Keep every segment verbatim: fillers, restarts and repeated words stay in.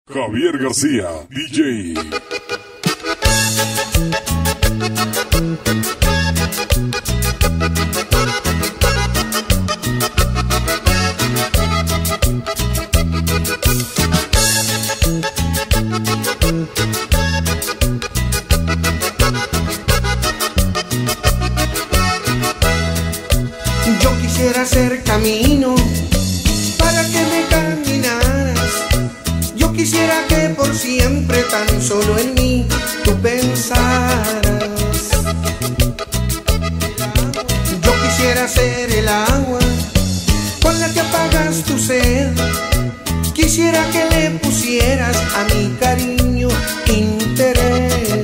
Javier García, D J. Yo quisiera hacer camino para que me caminaras. Yo quisiera que por siempre tan solo en mí tú pensaras. Yo quisiera ser el agua con la que apagas tu sed. Quisiera que le pusieras a mi cariño interés.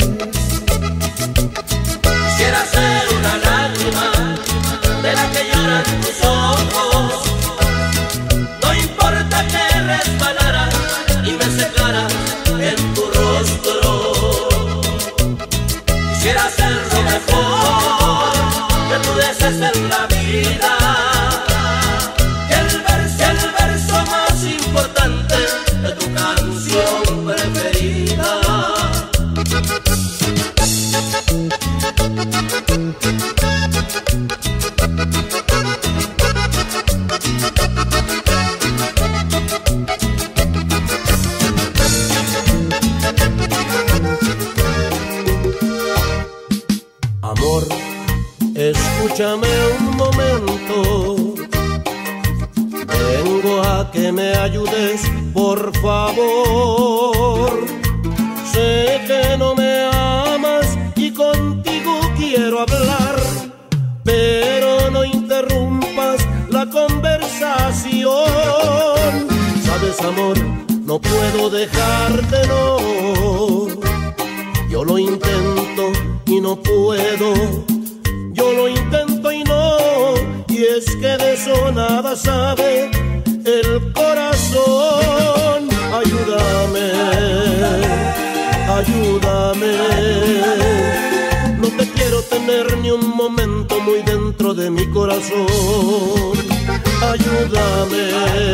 Quisiera ser una lágrima de la que lloran tus ojos. No importa que resbalara y me secara en tu rostro. Quisiera ser lo mejor que tú desees en la vida. Que el verso, el verso más importante de tu canción preferida. Amor, escúchame un momento. Vengo a que me ayudes, por favor. Sé que no me amas y contigo quiero hablar, pero no interrumpas la conversación. Sabes, amor, no puedo dejarte, no. Yo lo intento y no puedo, yo lo intento y no, y es que de eso nada sabe el corazón. Ayúdame, ayúdame, no te quiero tener ni un momento muy dentro de mi corazón. Ayúdame,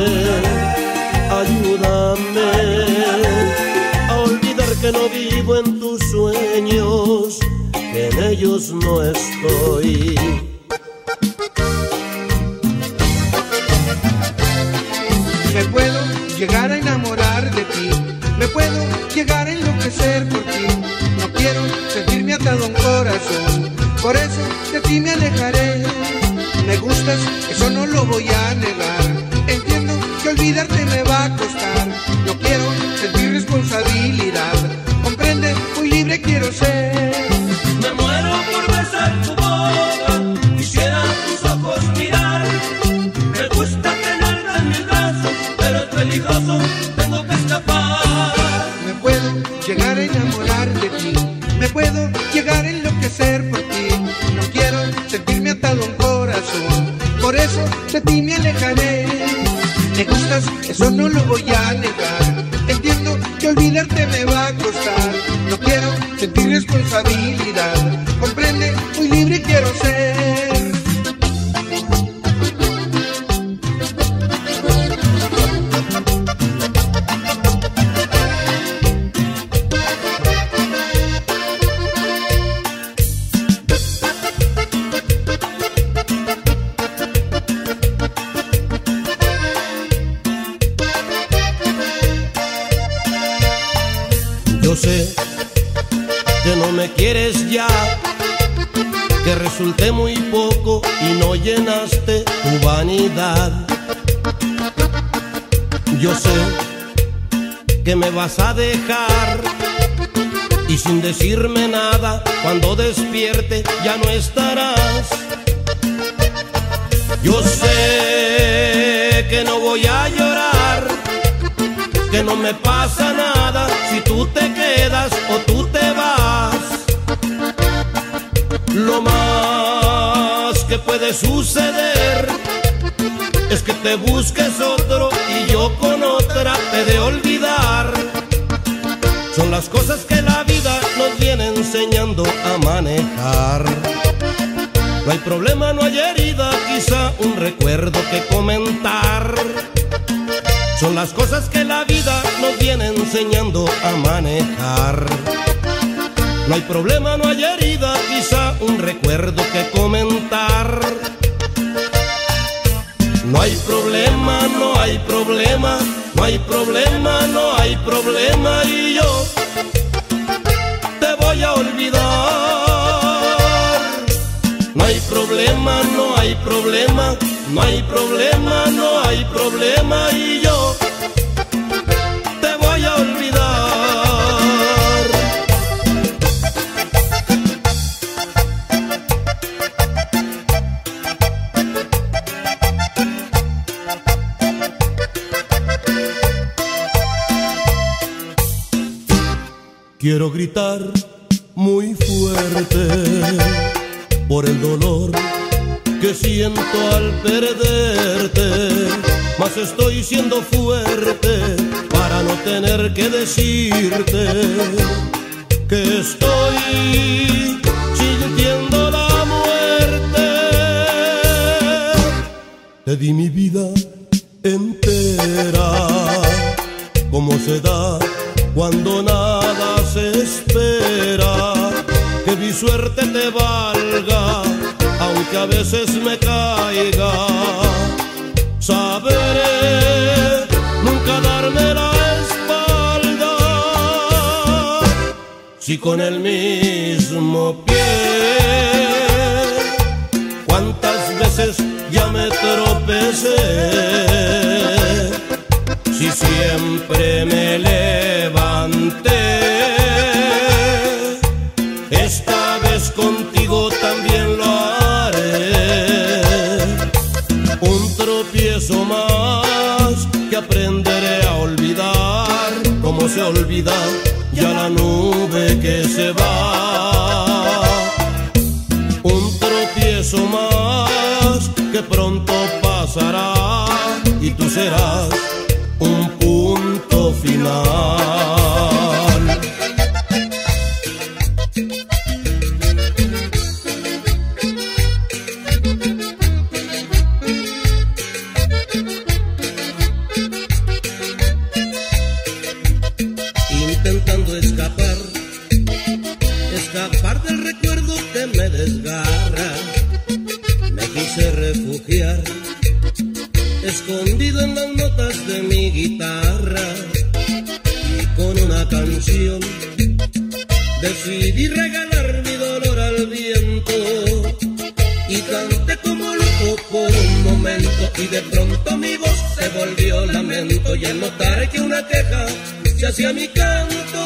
ayúdame a olvidar que no vivo en tus sueños, que en ellos no estoy. Me puedo llegar a enamorar de ti, me puedo llegar a enloquecer por ti. No quiero sentirme atado a un corazón, por eso de ti me alejaré. Me gustas, eso no lo voy a negar. Entiendo que olvidarte me va a costar. No quiero sentir responsabilidad. Comprende, muy libre quiero ser. Me muero por besar tu boca, quisiera tus ojos mirar. Me gusta tenerte en mis brazos, pero es peligroso, tengo que escapar. Me puedo llegar a enamorar de ti, me puedo llegar a enloquecer por ti. No quiero sentirme atado a un corazón, por eso de ti me alejaré. Me gustas, eso no lo voy a negar. Entiendo que olvidarte me va a costar. No quiero sentir responsabilidad. Comprende, muy libre quiero ser. Yo sé que no me quieres ya, que resulté muy poco y no llenaste tu vanidad. Yo sé que me vas a dejar y sin decirme nada, cuando despierte ya no estarás. Yo sé que no voy a llorar, que no me pasa nada si tú te quedas o tú te vas. Lo más que puede suceder es que te busques otro y yo con otra te de olvidar. Son las cosas que la vida nos viene enseñando a manejar. No hay problema, no hay herida, quizá un recuerdo que comentar. Son las cosas que la vida nos viene enseñando a manejar. No hay problema, no hay herida, quizá un recuerdo que comentar. No hay problema, no hay problema, no hay problema, no hay problema, y yo te voy a olvidar. No hay problema, no hay problema, no hay problema, no hay problema, y yo te voy a olvidar. Quiero gritar muy fuerte por el dolor que siento al perderte, mas estoy siendo fuerte para no tener que decirte que estoy sintiendo la muerte. Te di mi vida entera, como se da cuando nada se espera, que mi suerte te valga, aunque a veces me caiga. Saberé nunca darme la espalda, si con el mismo pie cuántas veces ya me tropecé. Si siempre me levanté, esta vez contigo también lo haré. Un tropiezo más que aprenderé a olvidar, como se olvida ya la nube que se va. Un tropiezo más que pronto pasará y tú serás un punto final. Intentando escapar, escapar del recuerdo que me desgarra, me quise refugiar escondido en las notas de mi guitarra, y con una canción decidí regalar mi dolor al viento, y canté como loco por un momento, y de pronto mi voz se volvió lamento, y al notar que una queja se hacía mi canto,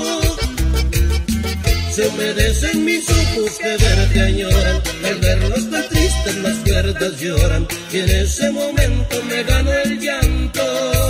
se humedecen mis ojos que verte añoran, al verlos tan tristes las cuerdas lloran, y en ese momento me ganó el llanto.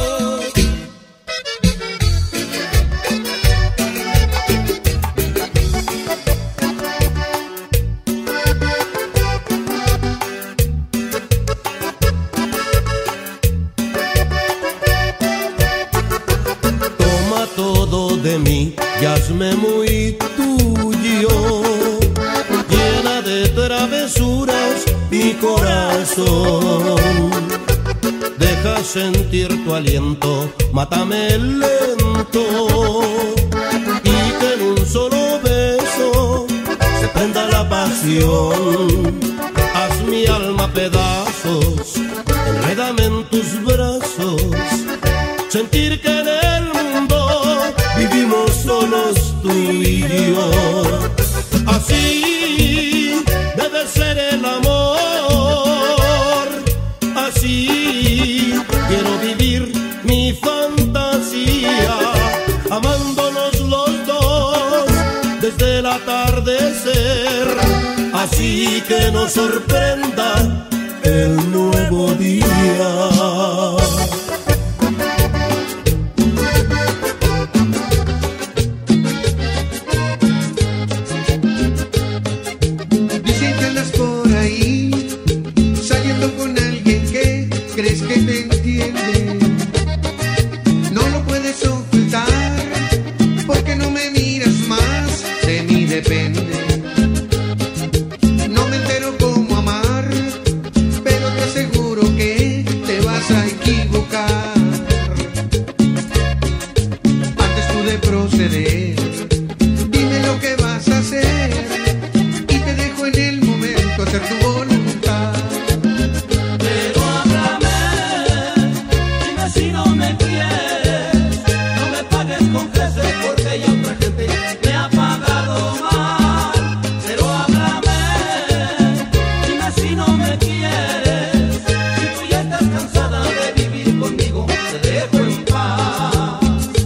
Toma todo de mí y hazme muy tuyo, llena de travesuras mi corazón. Deja sentir tu aliento, mátame lento, y que en un solo beso se prenda la pasión. Haz mi alma pedazos, enrédame en tus brazos, sentir que en el mundo vivimos solos tú y yo. Así debe ser el amor, así quiero vivir mi fantasía, amándonos los dos desde el atardecer, así que nos sorprenda el nuevo día. ¿Crees que te entiende? No lo puedes ocultar, porque no me miras más, de mí depende. No me entero cómo amar, pero te aseguro que te va suceder. Dime lo que vas a hacer y te dejo en el momento hacer tu voluntad. Pero háblame, dime si no me quieres, no me pagues con creces porque ya otra gente me ha pagado mal. Pero háblame, dime si no me quieres, si tú ya estás cansada de vivir conmigo, te dejo en paz.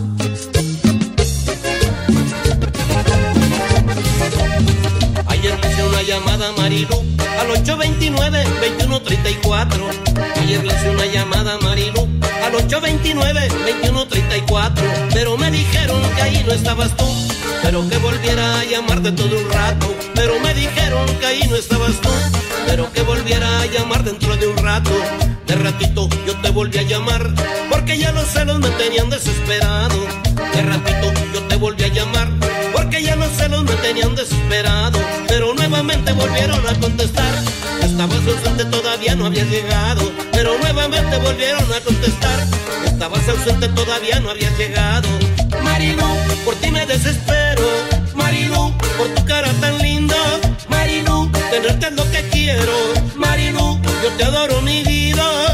Ayer le hice una llamada a Marilu al ocho veintinueve, veintiuno treinta y cuatro. Ayer le hice una llamada a Marilu al ocho veintinueve, veintiuno treinta y cuatro. Pero me dijeron que ahí no estabas tú, pero que volviera a llamarte todo un rato. Pero me dijeron que ahí no estabas tú, pero que volviera a llamar dentro de un rato. De ratito yo te volví a llamar, porque ya los celos me tenían desesperado. De ratito yo te volví a llamar, porque ya los celos me tenían desesperado. Pero nuevamente volvieron a contestar, estabas ausente, todavía no habías llegado. Pero nuevamente volvieron a contestar, estabas ausente, todavía no habías llegado. Marilu, por ti me desespero, Marilu, por tu cara tan linda, Marilu, tenerte es lo que quiero, Marilu, yo te adoro mi vida.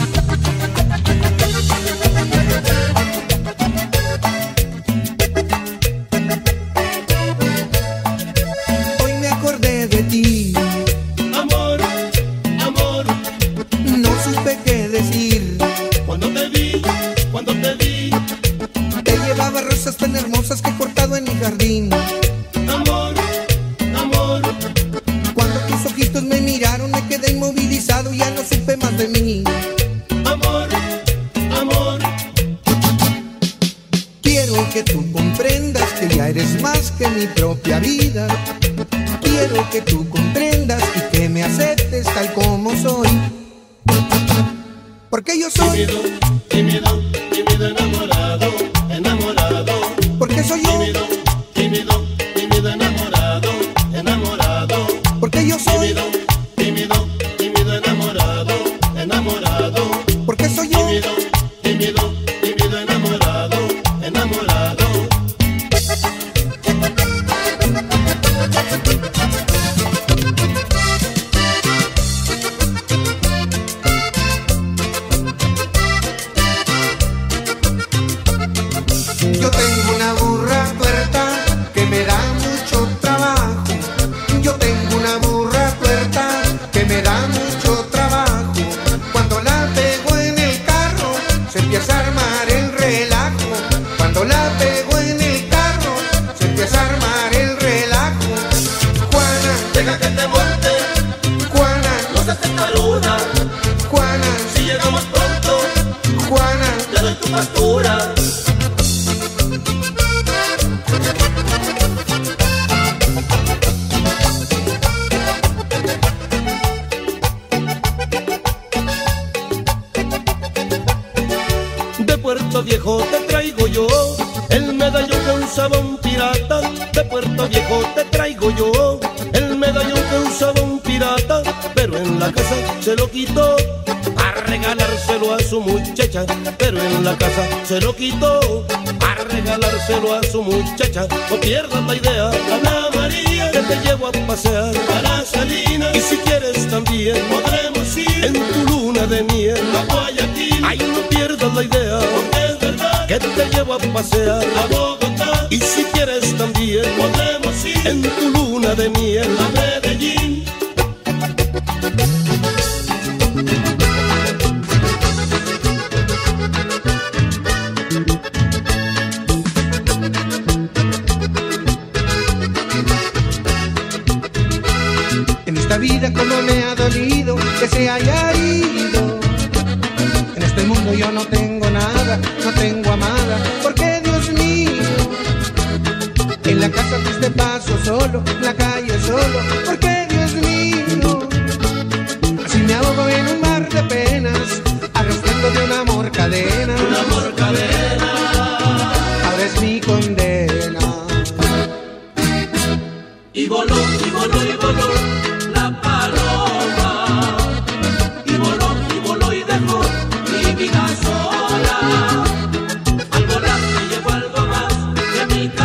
Hoy me acordé de ti, Amor, amor, no supe qué decir. cuando te vi, cuando te vi. Te llevaba rosas tan hermosas que he cortado en mi jardín. Amor, amor, Cuando tus ojitos me miraron me quedé inmovilizado y ya no supe más de mí. amor, amor. Quiero que tú comprendas que ya eres más que mi propia vida. Quiero que tú comprendas y que me aceptes tal como soy. Porque yo soy, Tímido, tímido, tímido, enamorado, enamorado. porque soy yo, Tímido, tímido, tímido, enamorado, enamorado. porque yo soy, Tímido, tímido, tímido, enamorado, enamorado. porque soy yo. Tímido, tímido, tímido, enamorado, enamorado. Yo tengo una burra tuerta que me da mucho trabajo. Yo tengo una burra tuerta que me da mucho trabajo. Cuando la pego en el carro se empieza a armar el relajo. Cuando la pego en el carro se empieza a armar el relajo. Juana, Deja que te monte, Juana, no seas testaruda, Juana, si llegamos pronto, Juana. te doy tu pastura. De Puerto Viejo te traigo yo el medallón que usaba un pirata. De Puerto Viejo te traigo yo el medallón que usaba un pirata. Pero en la casa se lo quitó a regalárselo a su muchacha. Pero en la casa se lo quitó a regalárselo a su muchacha. No pierdas la idea, Ana María, que te llevo a pasear a la Salina. Y si quieres también podremos ir en tu luna de miel a Guayaquil. Ay, no pierdas la idea, porque es verdad que te llevo a pasear a Bogotá. Y si quieres también podremos ir en tu luna de miel a Medellín. En esta vida como me ha dolido que se haya ido. En este mundo yo no tengo nada, no tengo amada, porque Dios mío. En la casa triste paso solo, en la calle solo, porque Dios mío. Así me ahogo en un mar de penas, arrastrando de un amor cadena. Un amor cadena. Ahora es mi condena. Y voló, y voló, y voló la paloma. Y voló, y voló y dejó mi vida sola. Al volar me llevó algo más que mi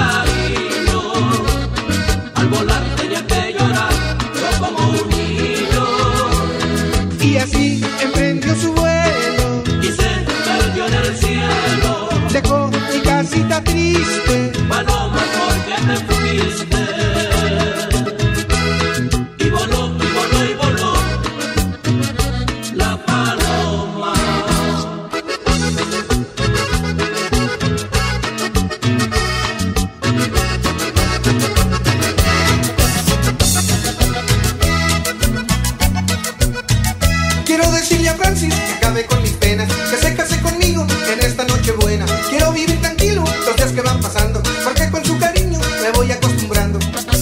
casita triste. Paloma, ¿por qué te fuiste? Y voló, y voló, y voló la paloma. Quiero decirle a Francis que acabe con mis penas, que se case conmigo en esta noche buena. Quiero vivir tranquilo los días que van pasando, porque con su cariño me voy acostumbrando.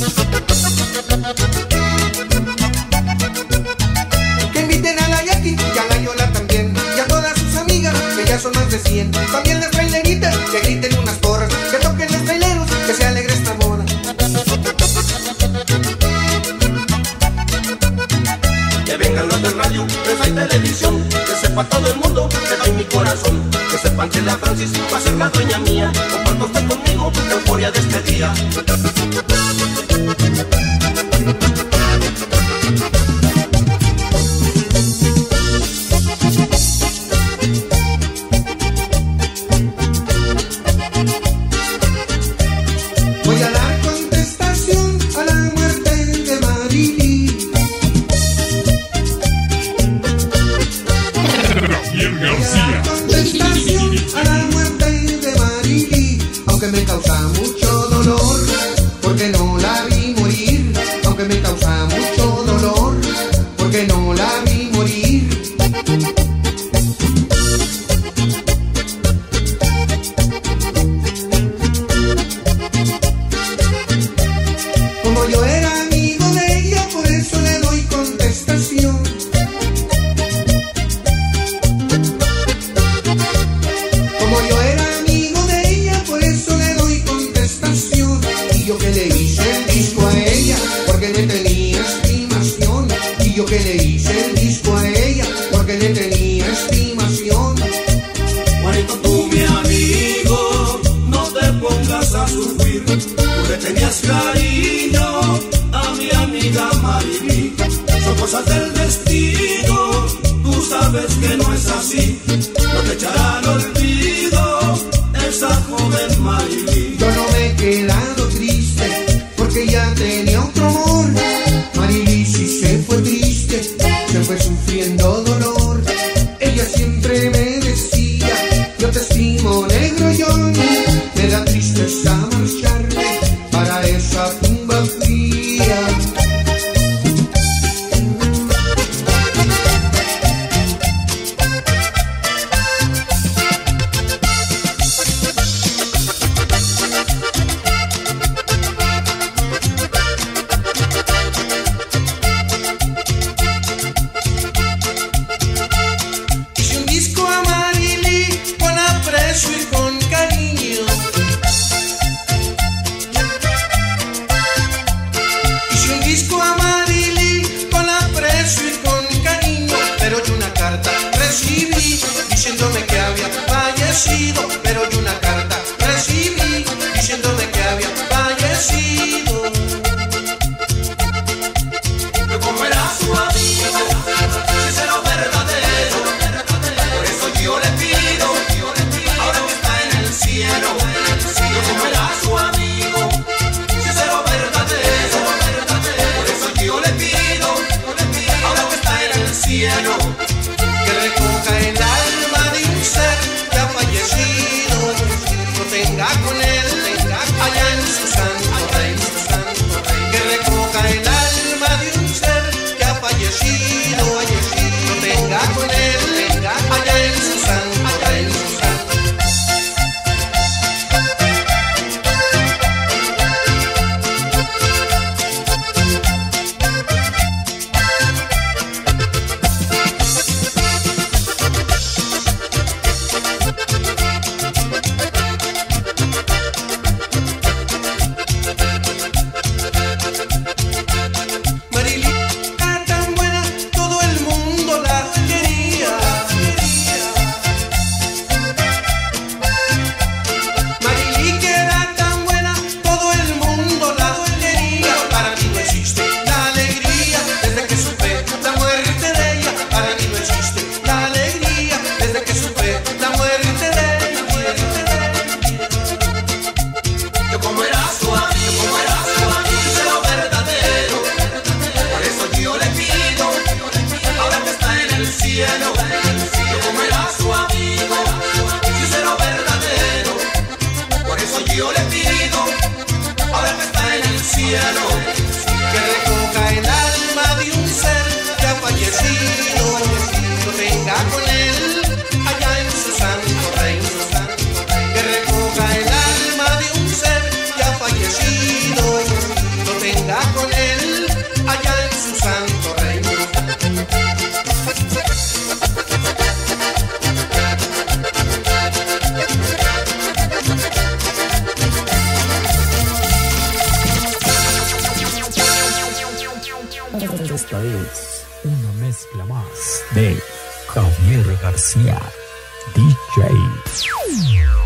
Que inviten a la Jackie y a la Yola también, y a todas sus amigas, que ya son más de cien. También las traileritas, que griten unas porras, que toquen los traileros, que se alegre esta boda. Que vengan los del radio, prensa y televisión, que sepa todo el mundo que doy mi corazón. Que sepan que la Francis va a ser la dueña mía. Comparto usted conmigo la euforia de este día. Voy a dar contestación a la muerte de Marily. Rafael Voy a dar García. contestación a la muerte de Marily, aunque me causa mucho dolor, porque no la vi morir. Aunque me causa mucho dolor, porque no la vi morir. Como yo era amigo de ella, por eso le doy contestación. Como yo era amigo de ella, por eso le doy contestación. Y yo que le hice el disco a ella, porque le tenía estimación. Y yo que le hice el disco a ella, porque le tenía estimación. Juanito, tú mi amigo, no te pongas a sufrir. Tú le tenías cariño a mi amiga Marily. Son cosas del destino, tú sabes que no es así. No te echará al olvido esa joven Marily. Yo no me he quedado triste, porque ya tenía otro amor. Marily sí se fue triste, se fue sufriendo dolor. Ella siempre me decía, yo te estimo negro Johnny. Me da tristeza marcharme para esa tumba fría. Hice un disco a Marily con aprecio y con cariño. Hice un disco a Marily con aprecio y con cariño, pero yo una carta recibí diciéndome que había fallecido. Pero yo una carta recibí diciéndome que había fallecido. Yo como era su amigo, sincero, verdadero, por eso yo le pido, ahora que está en el cielo. Yo como era su amigo, sincero, verdadero, por eso yo le pido, ahora que está en el cielo. Que recoja el alma de un ser que ha fallecido, lo tenga con él allá en su santo reino. Que recoja el alma de un ser que ha fallecido, lo tenga con él allá en su santo reino. anciano que recoja el alma de un ser que ha fallecido, lo tenga con él allá en su santo reino. Que recoja el alma de un ser que ha fallecido, lo tenga con él allá en su santo reino. Esta es una mezcla más de Javier García, D J.